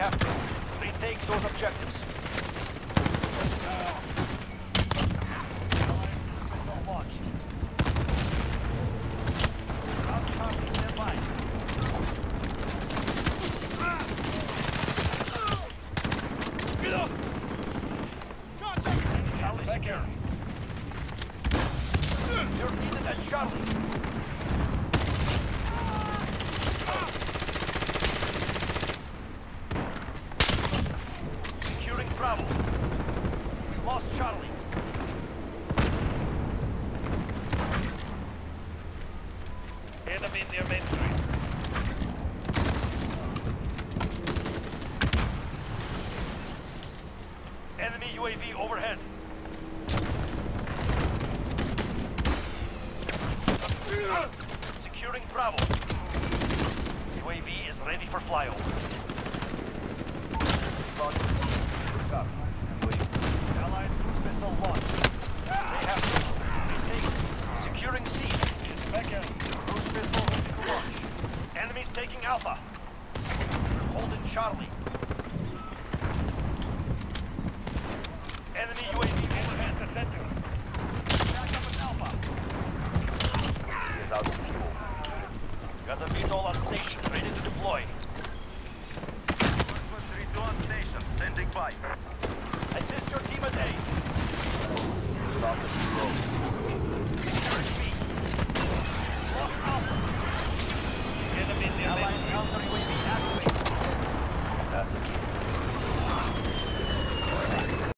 have to. Retake those objectives. Missile launched. Ground Charlie, stand by. Charlie secure. You're needed at Charlie. Securing Bravo. We lost Charlie. Enemy near Main Street. Enemy UAV overhead. Securing Bravo. UAV is ready for flyover. Allied cruise missile launched. They have retake. Securing C. Back in. Cruise missile ready to launch. Enemies taking Alpha. We're holding Charlie. Enemy UAV overhead. The center. Back up at Alpha. Is out of fuel. Got the VTOL on station, ready to deploy. 132 on station, standing by. Assist your team at A. Stop the control.